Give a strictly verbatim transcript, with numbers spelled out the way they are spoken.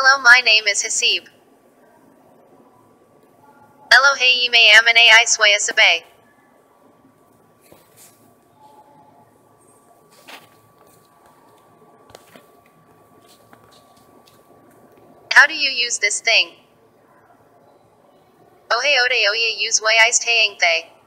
Hello, my name is Hasib. Elohei me amane I sway asabe. How do you use this thing? Ohe ode oye use way iced hayang they.